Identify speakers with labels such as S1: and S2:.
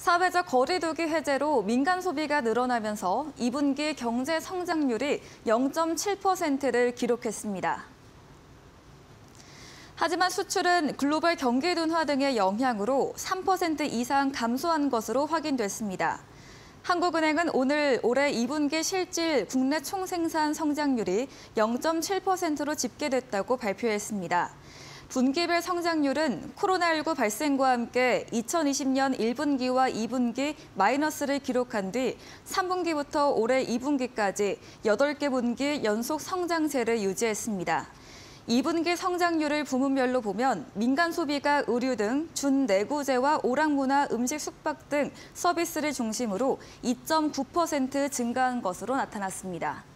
S1: 사회적 거리두기 해제로 민간 소비가 늘어나면서 2분기 경제 성장률이 0.7%를 기록했습니다. 하지만 수출은 글로벌 경기 둔화 등의 영향으로 3% 이상 감소한 것으로 확인됐습니다. 한국은행은 오늘 올해 2분기 실질 국내 총생산 성장률이 0.7%로 집계됐다고 발표했습니다. 분기별 성장률은 코로나19 발생과 함께 2020년 1분기와 2분기 마이너스를 기록한 뒤 3분기부터 올해 2분기까지 8개 분기 연속 성장세를 유지했습니다. 2분기 성장률을 부문별로 보면 민간 소비가 의류 등 준내구재와 오락문화, 음식, 숙박 등 서비스를 중심으로 2.9% 증가한 것으로 나타났습니다.